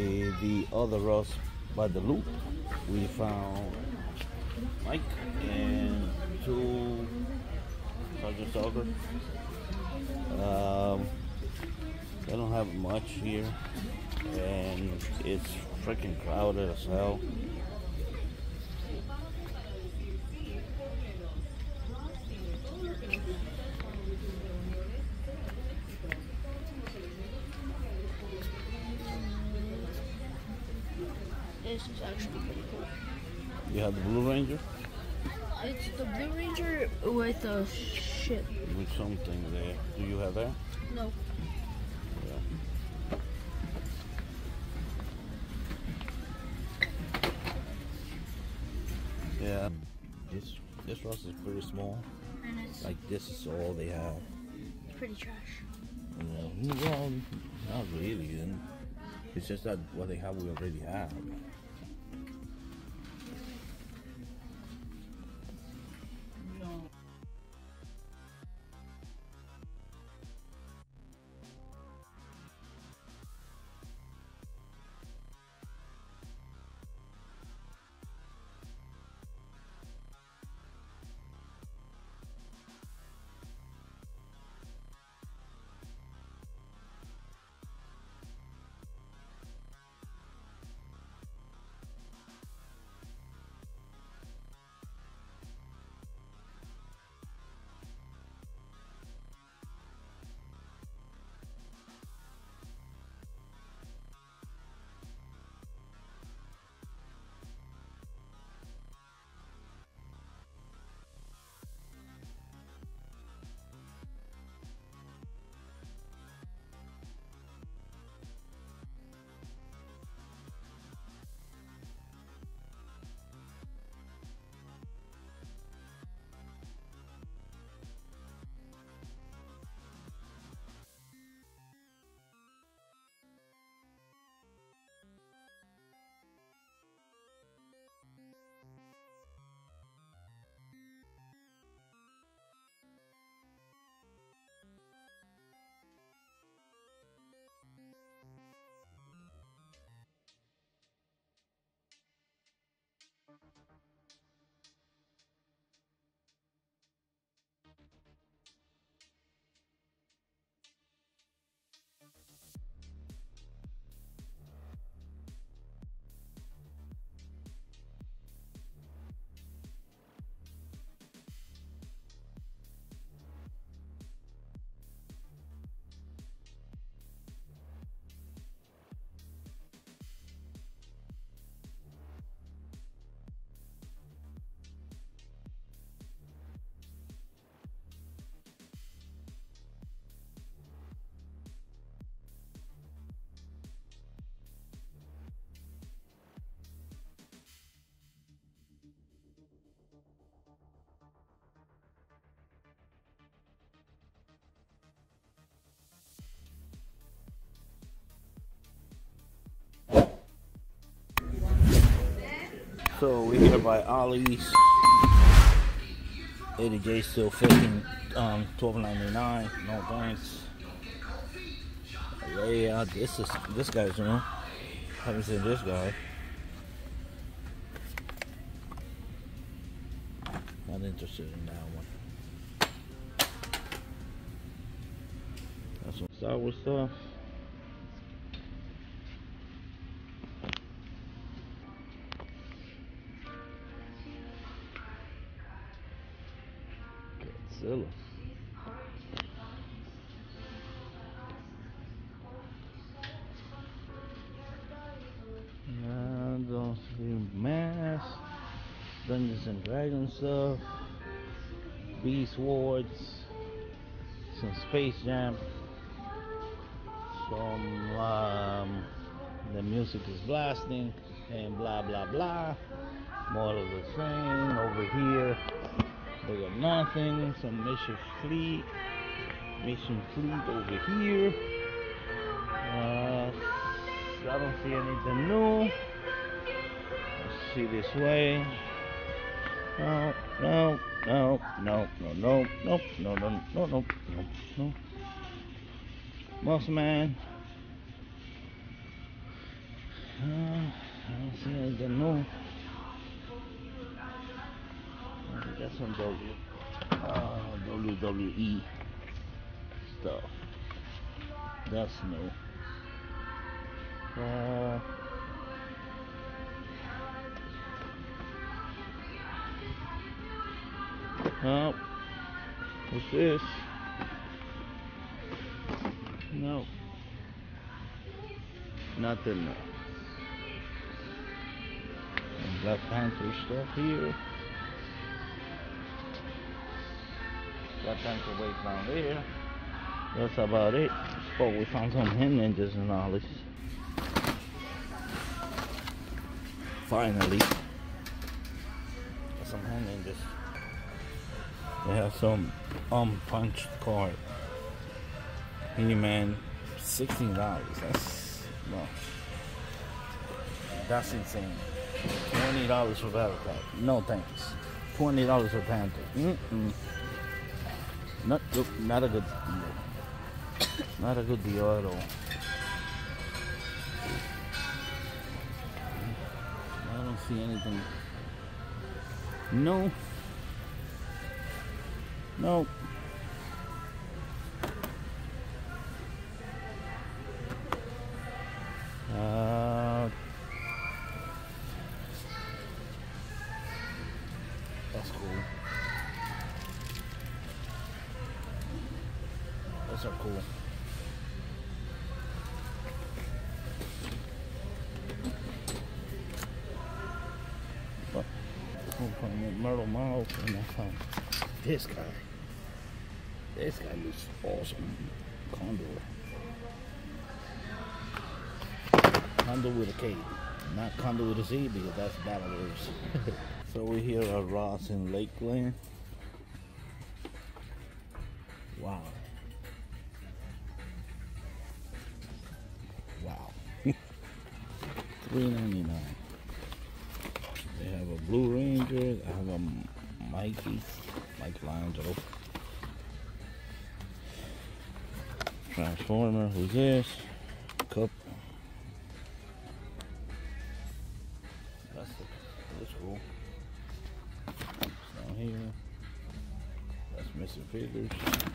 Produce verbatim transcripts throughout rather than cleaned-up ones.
the other Ross by the loop, we found Mike and two Sergeant Stalker. Um, they don't have much here, and it's freaking crowded as hell. This is actually pretty cool. You have the Blue Ranger? It's the Blue Ranger with a ship. With something there. Do you have that? No. Yeah. Yeah. This this Ross is pretty small. And it's Like this is all they have. pretty trash. Yeah. Well, not really. And it's just that what they have we already have. So we're here by Ollie's. eighty J still fifteen, um, twelve ninety-nine. No thanks. Yeah, this is this guy's new. Haven't seen this guy. Not interested in that one. That's some Star Wars stuff. Godzilla. Yeah, don't see Mask, Dungeons and Dragons stuff, Beast Wars, some Space Jam, some um, the music is blasting, and blah blah blah. More of the same. Over here, they got nothing. Some Mission Fleet, Mission Fleet over here. Uh, I don't see anything new. Let's see this way. No, no, no, no, no, no, no, no, no, no, no, no, no. Mossman. something new. We got some W, uh, W W E stuff. That's new. Uh, oh, what's this? No, nothing. Black Panther stuff here. Black Panther way down there. That's about it. Oh, we found some hand ninjas and all this. Finally. Some hand ninjas. They have some unpunched card. He-Man, sixteen dollars. That's, well, that's insane. twenty dollars for Battle Pack. No thanks. twenty dollars for Panther. Mm-mm. Not, not a good deal. Not a good deal at all. I don't see anything. No. No. Uh, that's cool. Those are cool. But from Myrtle Mile, and I found this guy. This guy looks awesome. Condor. Condor with a K, not Condor with a Z, because that's Battle Words. So we're here at Ross in Lakeland. Wow. Wow. three ninety-nine. They have a Blue Ranger. They have a Mikey, Michelangelo. Transformer. Who's this? Cup. That's the, that's cool. It's down here. That's Mister Figures.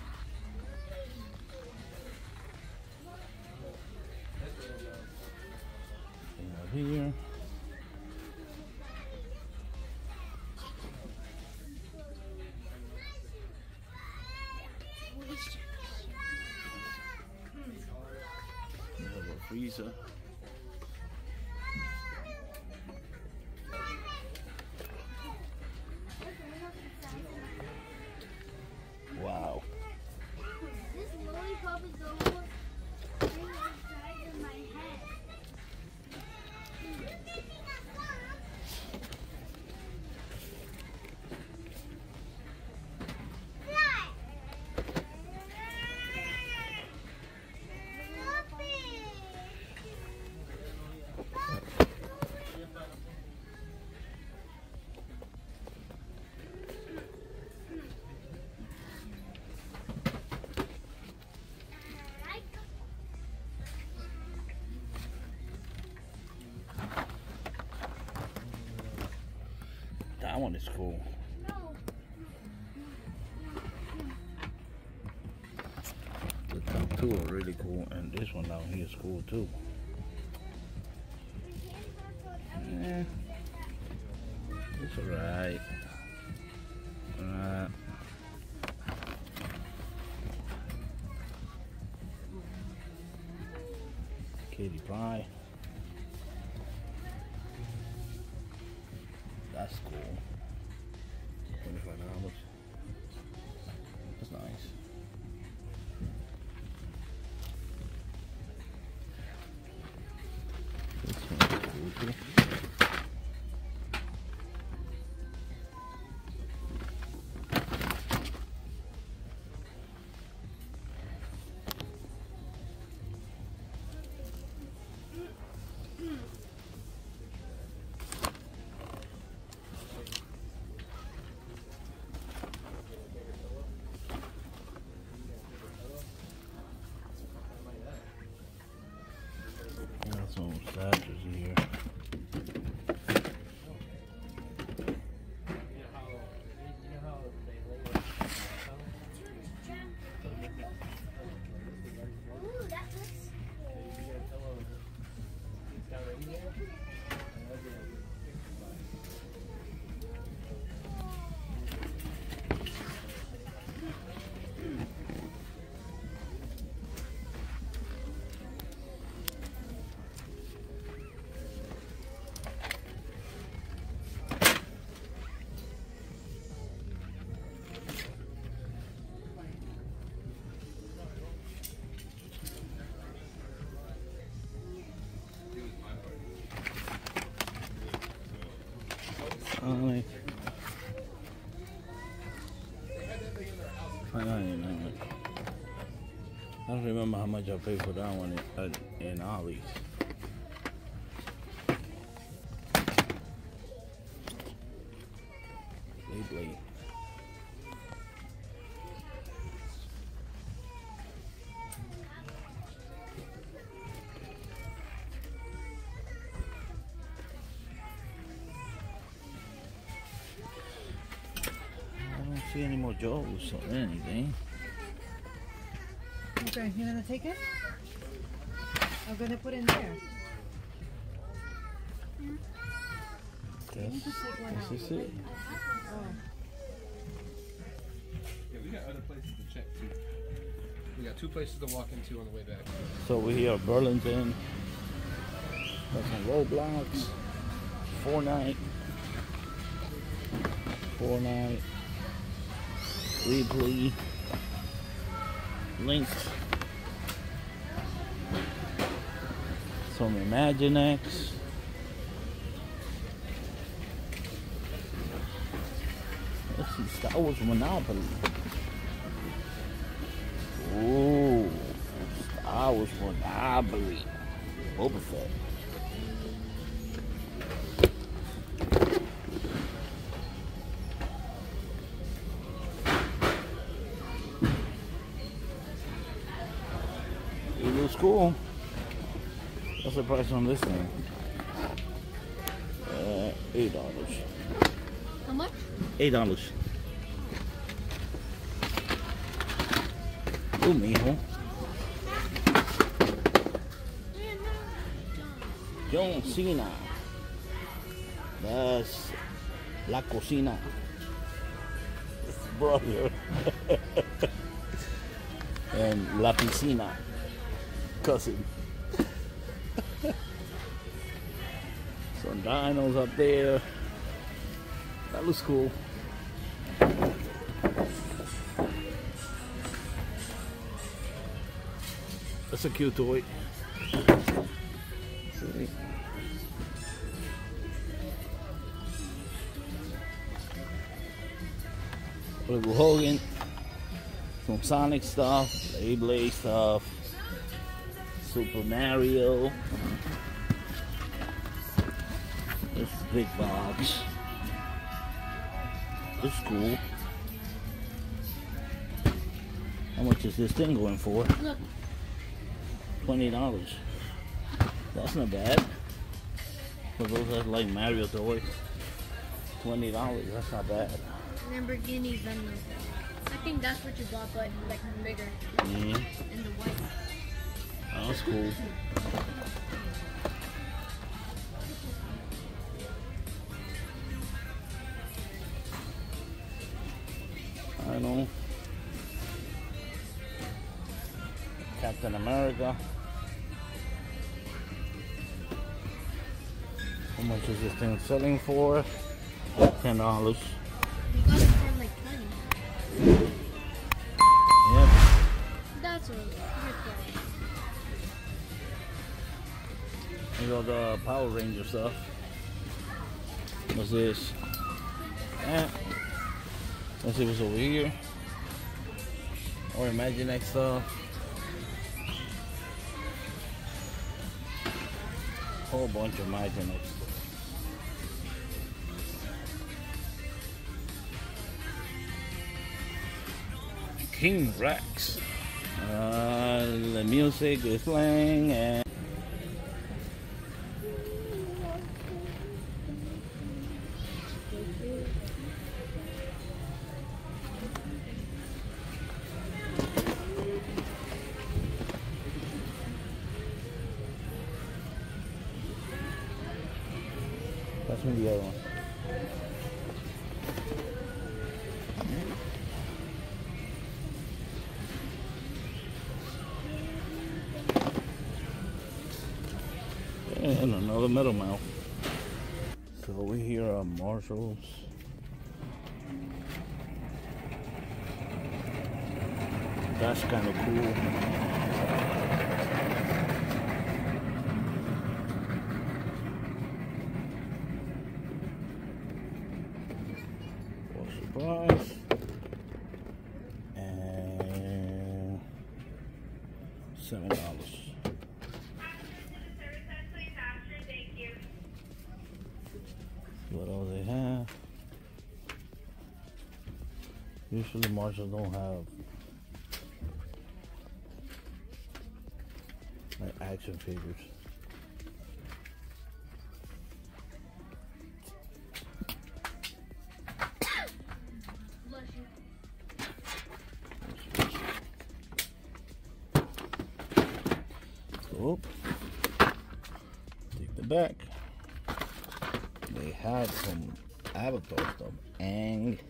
And here. We have a Frieza. Wow. This lollipop is the one thing inside in my head. That one is cool. The top two are really cool, and this one down here is cool too. Yeah, it's alright. Alright. Kitty Pryde. That's cool. twenty-five dollars. That's nice. This one's cool too. Some statues here. Only five ninety-nine. I don't remember how much I paid for that one in, in Ollie's. Beyblade. I don't see any more Joes or anything. Okay, you gonna take it? I'm gonna put it in there. That's, You just take one out. this is it. Oh. Yeah, we got other places to check too. We got two places to walk into on the way back. So we're here at Burlington. Got some Roblox. Fortnite. Fortnite. Replay. Link. Some Imaginext. Let's see, Star Wars Monopoly. Ooh, Star Wars Monopoly. Boba Fett. It looks cool. What's the price on this thing? Uh, eight dollars. How much? Eight dollars. Ooh, mijo. John Cena. That's La Cocina. Brother. And La Piscina. Cousin. Some dinos up there. That looks cool. That's a cute toy. See? Hulk Hogan. Some Sonic stuff, Beyblade stuff, Super Mario. This big box. This is cool. How much is this thing going for? Look. Twenty dollars. That's not bad. For those that like Mario toys. Twenty dollars. That's not bad. Lamborghini Venmo. I think that's what you bought, but like bigger. Mm-hmm. And the white. Oh, that's cool. I know. Captain America. How much is this thing selling for? Ten dollars. You got it for like twenty. Yep. That's a good price. You got the Power Ranger stuff. What's this? Eh. Let's see what's over here. Or Imaginext stuff. Whole bunch of Imaginext. King Rex. Uh, the music is playing and that's me the other one. And another Metal Mouth. So we here at Marshall's. That's kind of cool. price. And seven dollars. What else they have? Usually Marshall don't have like action figures. Oop. Take the back. They had some Avatar stuff. Aang.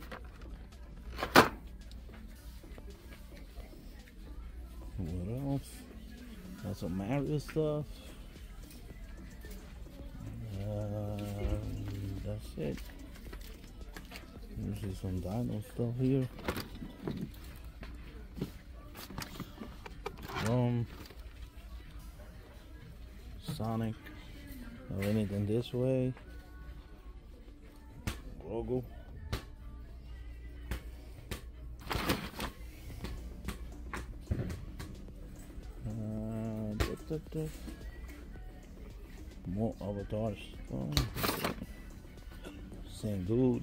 What else? Got some Mario stuff. Uh, that's it. Usually some Dino stuff here. Um, Sonic. Or anything this way. Grogu. Uh, da, da, da. More avatars. Oh. Same dude.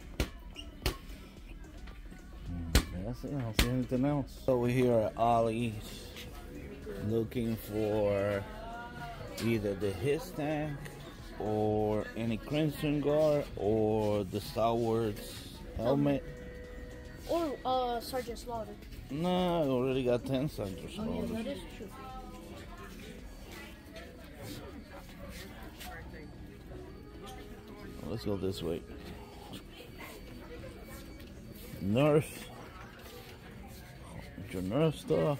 Mm, that's it. I don't see anything else. Over here at Ollie's, looking for either the his tank or any Crimson Guard or the Star Wars helmet. Or uh, Sergeant Slaughter. No, I already got ten Sergeant Oh yeah, Slaughter. that is true. Let's go this way. Nerf. Your Nerf stuff.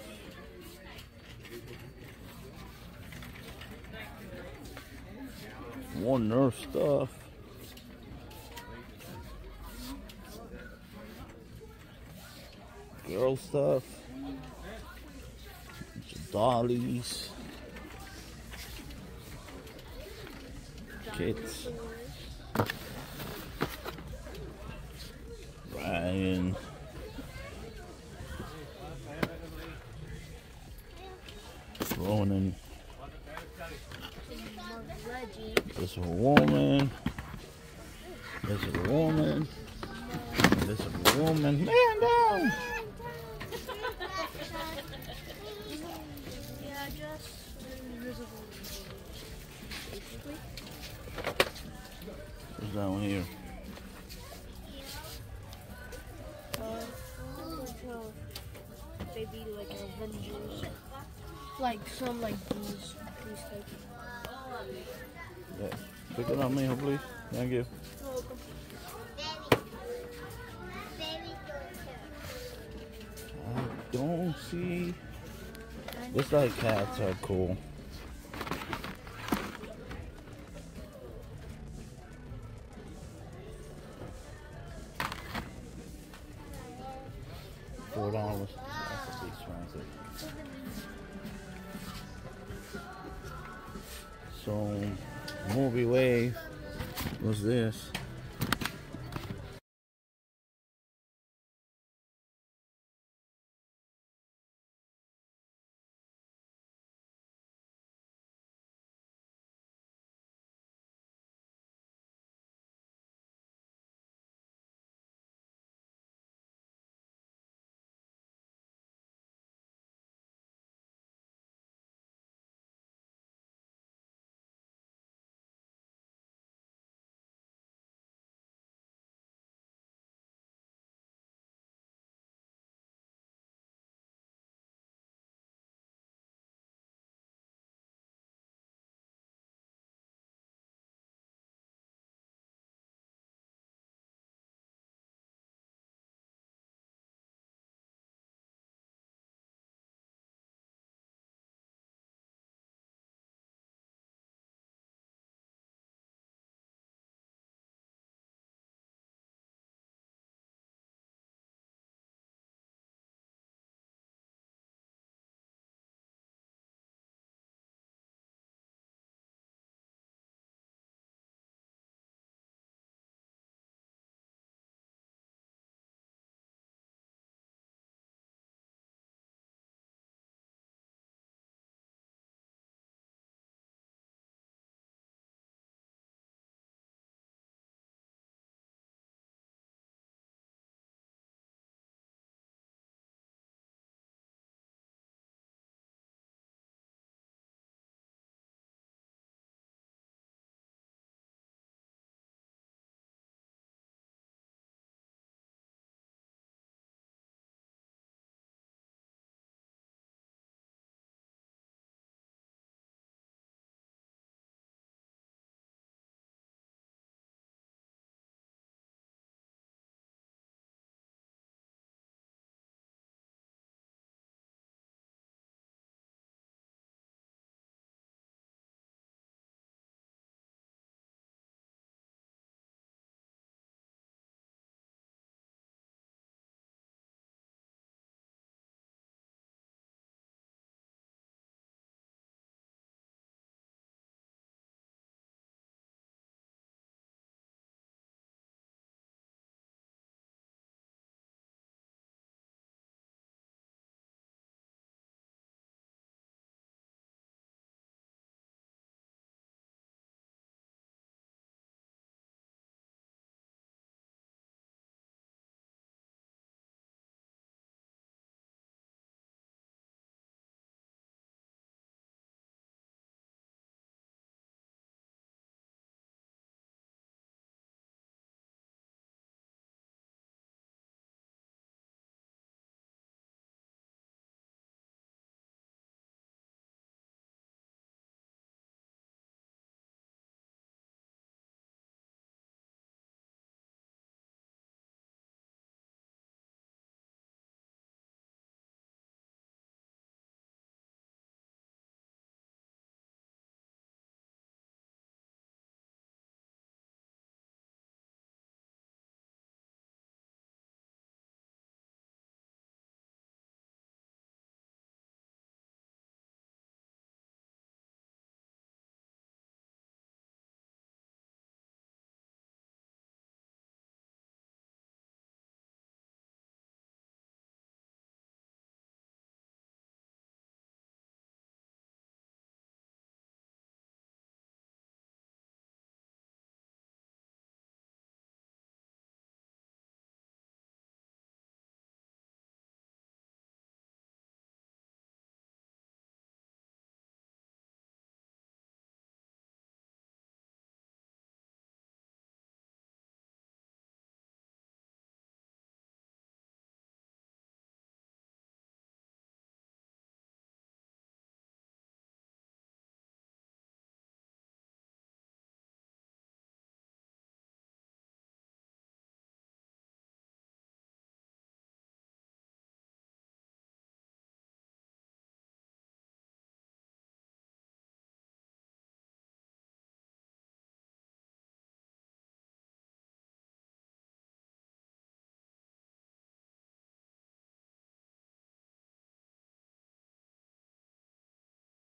More Nerf stuff. Girl stuff. Bunch of dollies. Kids. Ryan. Ronan. Reggie. This is a woman. This is a woman. This is a woman. Man down! Yeah, just invisible. Basically. What's down here? Uh, like uh, maybe like Avengers. Like some like these, these types. Yeah. Pick it up, Mijo, please. Thank you. You're welcome. I don't see. Looks like cats are cool. Four dollars. That's a bit expensive. So, movie wave. What's this?